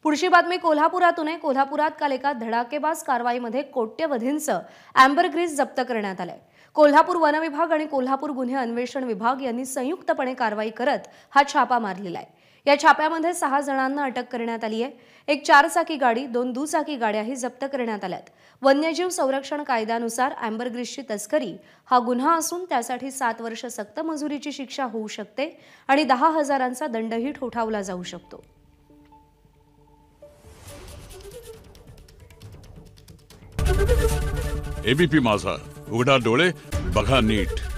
पुढची बातमी कोल्हापुरातून आहे। कोल्हापुरात काल एका धडाकेबाज कारवाईमध्ये कोट्यवधींचं अँबरग्रीस जप्त करण्यात आलंय। कोल्हापूर वन विभाग आणि कोल्हापूर गुन्हे अन्वेषण विभाग यांनी संयुक्तपणे कारवाई करत हा छापा मारलेला आहे। या छाप्यामध्ये 6 जणांना अटक करण्यात आली आहे। एक 4चाकी गाडी, 2 दुचाकी गाड्याही जप्त करण्यात आल्यात। वन्यजीव संरक्षण कायद्यानुसार अँबरग्रीसची तस्करी हा गुन्हा असून त्यासाठी 7 वर्ष सक्त मजुरीची शिक्षा होऊ शकते आणि 10,000चा दंडही ठोठावला जाऊ शकतो। एबीपी माझा, उघडा डोळे बघा नीट।